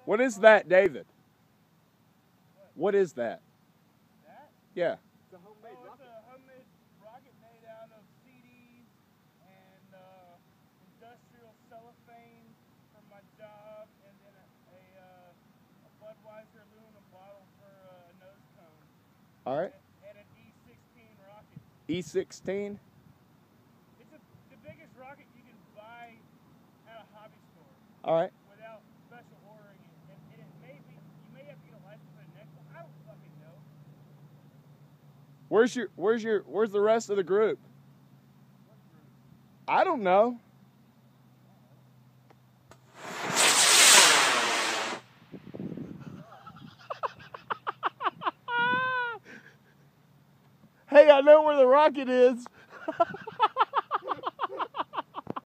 What is that, David? What is that? That? Yeah. It's a homemade rocket. It's a homemade rocket made out of CDs and industrial cellophane for my job, and then a Budweiser aluminum bottle for a nose cone. All right. And an E16 rocket. E16? It's the biggest rocket you can buy at a hobby store. All right. Without special ordering it. And it may be, you may have to get a license for the next one. I don't fucking know. Where's the rest of the group? What group? I don't know. Hey, I know where the rocket is.